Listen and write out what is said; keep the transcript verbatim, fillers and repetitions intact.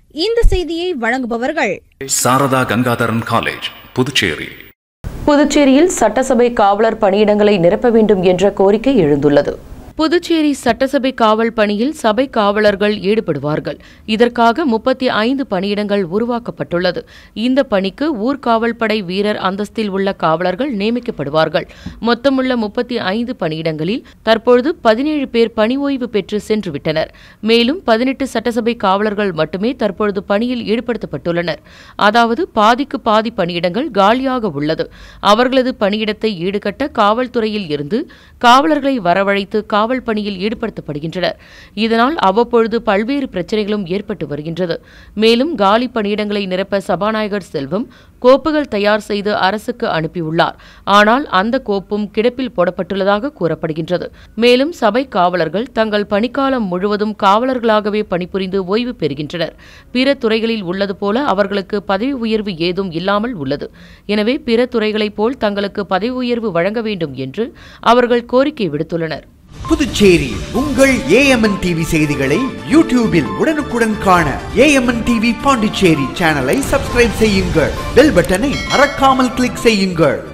இந்த செய்தியை வழங்குபவர்கள் சாரதா கங்காதரன் காலேஜ், புதுச்சேரி. புதுச்சேரியில் சட்டசபை காவலர் பணியிடங்களை நிரப்ப வேண்டும் என்ற கோரிக்கை எழுந்துள்ளது. புதுச்சேரி சட்டசபை காவல் பணியில் சபை காவலர்கள் ஈடுபடுவார்கள். இதற்காக முப்பத்தி ஐந்து பணியிடங்கள் உருவாக்கப்பட்டுள்ளது. இந்த பணிக்கு ஊர்காவல் படை வீரர் அந்தஸ்தில் உள்ள காவலர்கள் நியமிக்கப்படுவார்கள். மொத்தமுள்ள முப்பத்தி ஐந்து பணியிடங்களில் தற்பொழுது பதினேழு பேர் பணி ஓய்வு பெற்று சென்றுவிட்டனர். மேலும் பதினெட்டு சட்டசபை காவலர்கள் மட்டுமே தற்பொழுது பணியில் ஈடுபடுத்தப்பட்டுள்ளனர். அதாவது பாதிக்கு பாதி பணியிடங்கள் காலியாக உள்ளது. அவர்களது பணியிடத்தை ஈடுகட்ட காவல்துறையில் இருந்து காவலர்களை வரவழைத்து காவல் பணியில் ஈடுபடுத்தப்படுகின்றனர். இதனால் அவ்வப்பொழுது பல்வேறு பிரச்சினைகளும் ஏற்பட்டு வருகின்றது. மேலும் காலி பணியிடங்களை நிரப்ப சபாநாயகர் செல்வம் கோப்புகள் தயார் செய்து அரசுக்கு அனுப்பியுள்ளார். ஆனால் அந்த கோப்பும் கிடப்பில் போடப்பட்டுள்ளதாக கூறப்படுகின்றது. மேலும் சபை காவலர்கள் தங்கள் பணிக்காலம் முழுவதும் காவலர்களாகவே பணிபுரிந்து ஓய்வு பெறுகின்றனர். பிற துறைகளில் உள்ளது போல அவர்களுக்கு பதவி உயர்வு ஏதும் இல்லாமல் உள்ளது. எனவே பிற துறைகளைப் போல் தங்களுக்கு பதவி உயர்வு வழங்க வேண்டும் என்று அவர்கள் கோரிக்கை விடுத்துள்ளனர். புதுச்சேரி உங்கள் ஏஎம்என் டிவி செய்திகளை யூடியூபில் உடனுக்குடன் காண ஏஎம்என் டிவி பாண்டிச்சேரி சேனலை சப்ஸ்கிரைப் செய்யுங்கள். பெல் பட்டனை மறக்காமல் கிளிக் செய்யுங்கள்.